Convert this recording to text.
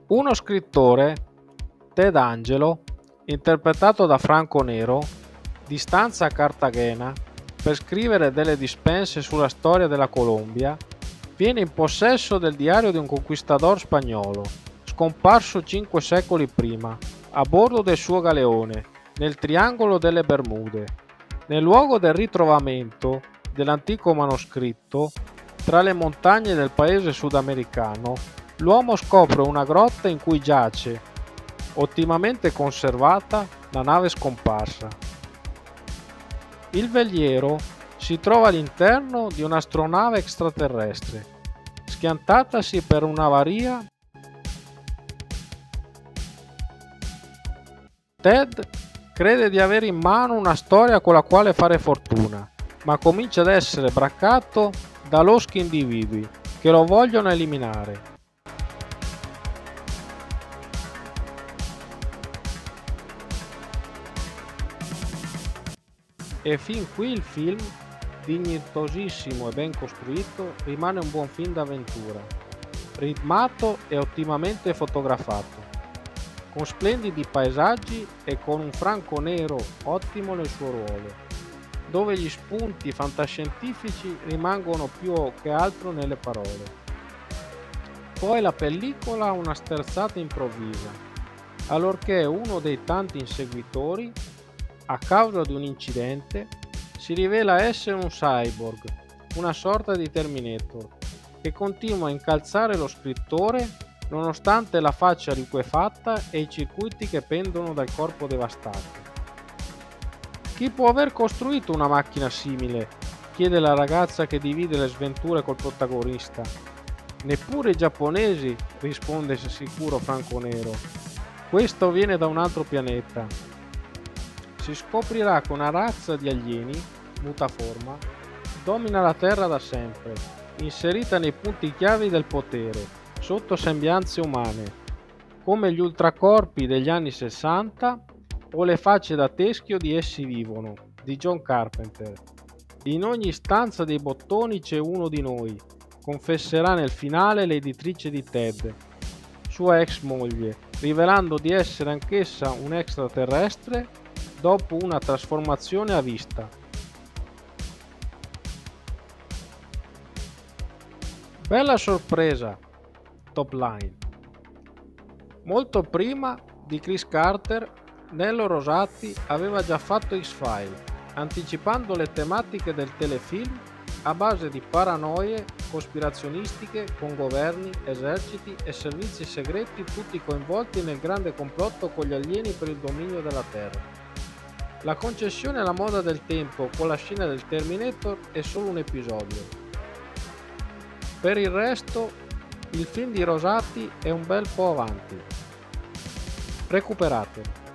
Uno scrittore, Ted Angelo, interpretato da Franco Nero, di stanza a Cartagena per scrivere delle dispense sulla storia della Colombia, viene in possesso del diario di un conquistador spagnolo, scomparso 5 secoli prima, a bordo del suo galeone, nel Triangolo delle Bermude. Nel luogo del ritrovamento dell'antico manoscritto, tra le montagne del paese sudamericano, l'uomo scopre una grotta in cui giace, ottimamente conservata, la nave scomparsa. Il veliero si trova all'interno di un'astronave extraterrestre, schiantatasi per un'avaria. Ted crede di avere in mano una storia con la quale fare fortuna, ma comincia ad essere braccato da loschi individui che lo vogliono eliminare. E fin qui il film, dignitosissimo e ben costruito, rimane un buon film d'avventura, ritmato e ottimamente fotografato, con splendidi paesaggi e con un Franco Nero ottimo nel suo ruolo, dove gli spunti fantascientifici rimangono più che altro nelle parole. Poi la pellicola ha una sterzata improvvisa, allorché uno dei tanti inseguitori, a causa di un incidente, si rivela essere un cyborg, una sorta di Terminator, che continua a incalzare lo scrittore nonostante la faccia liquefatta e i circuiti che pendono dal corpo devastato. Chi può aver costruito una macchina simile? Chiede la ragazza che divide le sventure col protagonista. Neppure i giapponesi, risponde sicuro Franco Nero. Questo viene da un altro pianeta. Si scoprirà che una razza di alieni, mutaforma, domina la Terra da sempre, inserita nei punti chiavi del potere, sotto sembianze umane, come gli ultracorpi degli anni 60 o le facce da teschio di Essi vivono, di John Carpenter. In ogni stanza dei bottoni c'è uno di noi, confesserà nel finale l'editrice di Ted, sua ex moglie, rivelando di essere anch'essa un extraterrestre dopo una trasformazione a vista. Bella sorpresa, top line. Molto prima di Chris Carter, Nello Rosati aveva già fatto X-Files, anticipando le tematiche del telefilm a base di paranoie cospirazionistiche con governi, eserciti e servizi segreti tutti coinvolti nel grande complotto con gli alieni per il dominio della Terra. La concessione alla moda del tempo con la scena del Terminator è solo un episodio. Per il resto, il film di Rosati è un bel po' avanti. Recuperatelo.